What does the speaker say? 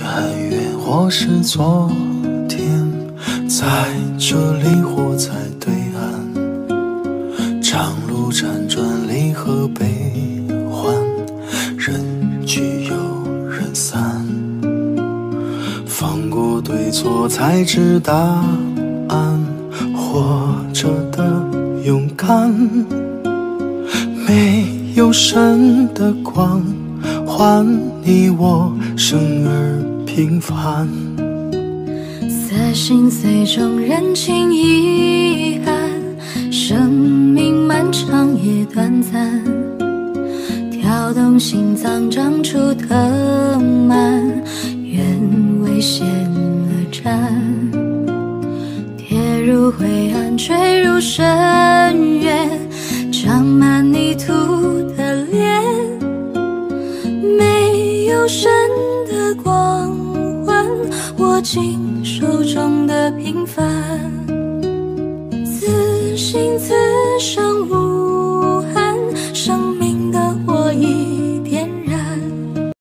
很远，或是昨天，在这里或在对岸，长路辗转，离合悲欢，人聚又人散。放过对错，才知答案，活着的勇敢，没有神的光换你我生而平凡。 色心碎中人情遗憾，生命漫长也短暂，跳动心脏长出藤蔓，愿为陷了战，跌入灰暗，坠入深渊，长满泥土的脸，没有神的光环，握紧手中的平凡。